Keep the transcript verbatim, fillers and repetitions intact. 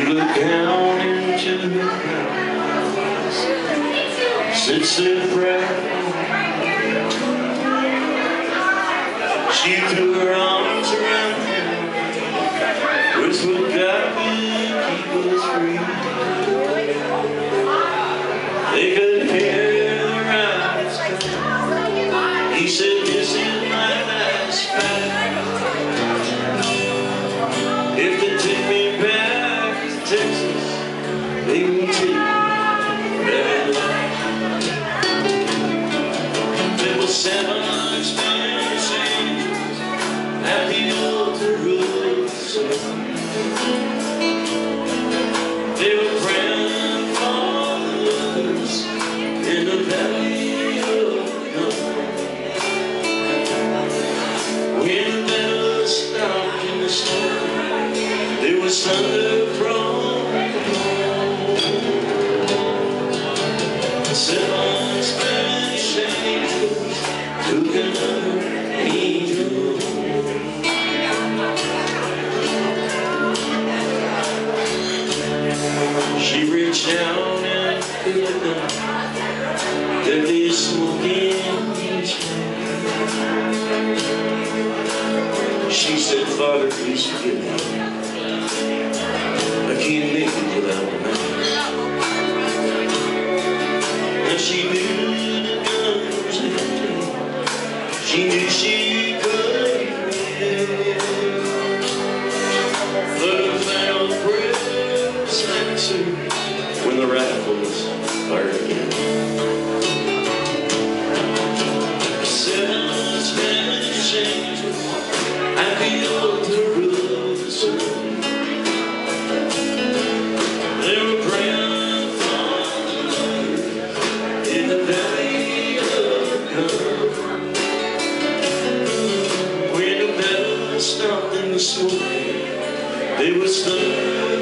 looked down into the eyes, said, said prayer. She threw her arms around him, whispered, God will keep us free. They could hear their eyes cry. He said, this is my last fight. If they take me back to Texas, they will take me back. There were seven Spanish angels at the altar of the sun. They were praying for the others in the valley of God. When the battle stopped in the storm, there was thunder from the seven Spanish angels took another angel. She reached down and picked up that they smoking each hand. She said, Father, please forgive me. I can't make it without a man. And she knew the gun was empty. She knew she couldn't win. But a final prayer was answered when the rifles fired again. Seven Spanish angels at the altar of the sun. They were praying for the Lord in the valley of God. When the battle stopped in the smoke, they were stunned.